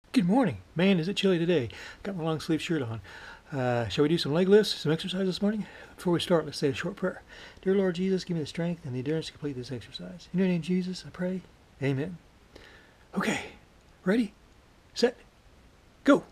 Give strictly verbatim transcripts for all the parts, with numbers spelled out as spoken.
Good morning. Man, is it chilly today. Got my long sleeve shirt on. Uh, shall we do some leg lifts, some exercise this morning? Before we start, let's say a short prayer. Dear Lord Jesus, give me the strength and the endurance to complete this exercise. In your name, Jesus, I pray. Amen. Okay. Ready? Set. Go.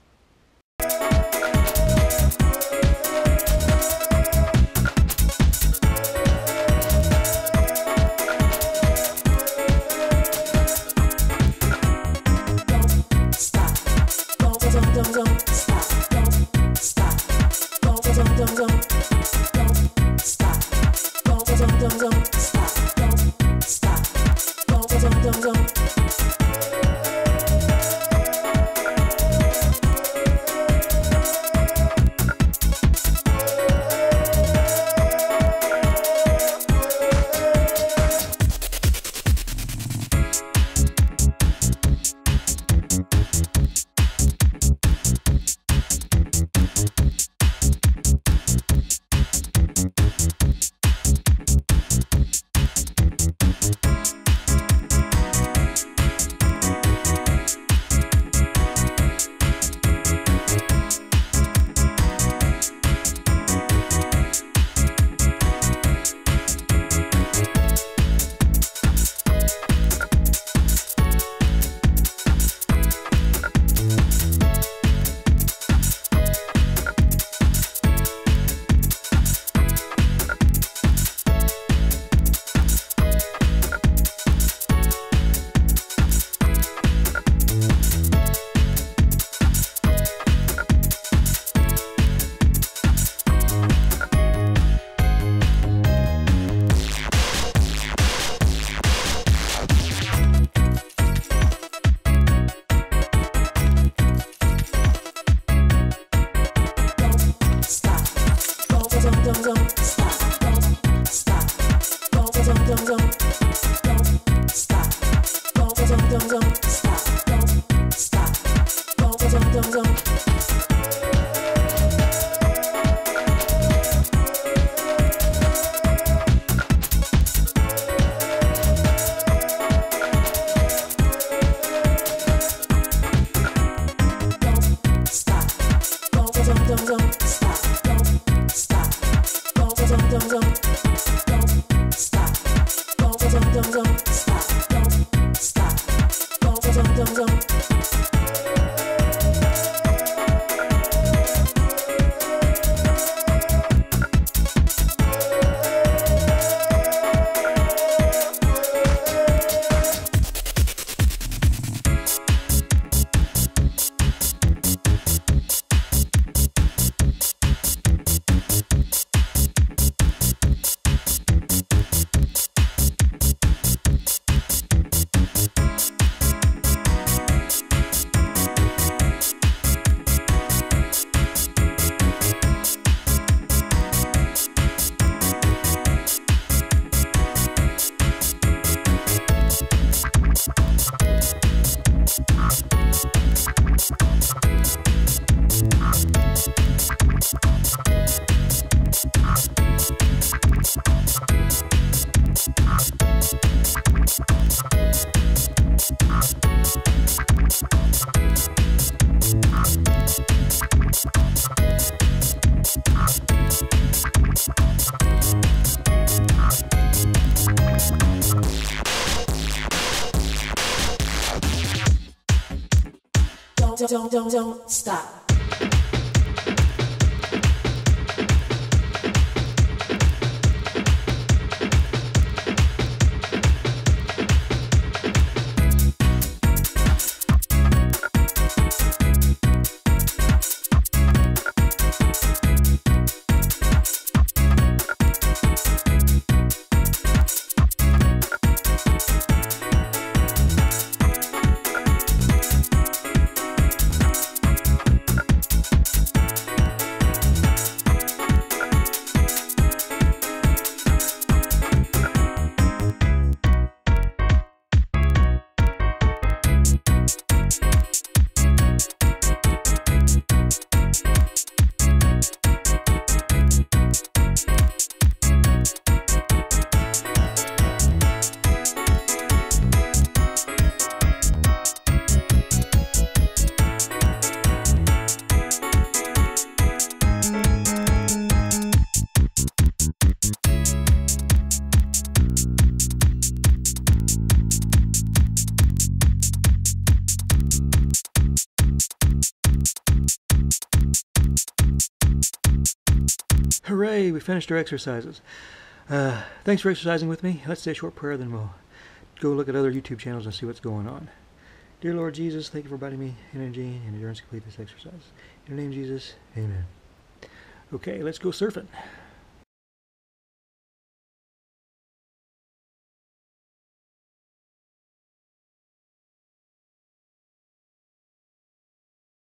Don't, don't, don't stop. Hooray, we finished our exercises. Uh, thanks for exercising with me. Let's say a short prayer, then we'll go look at other YouTube channels and see what's going on. Dear Lord Jesus, thank you for providing me energy and endurance to complete this exercise. In your name, Jesus, amen. Okay, let's go surfing.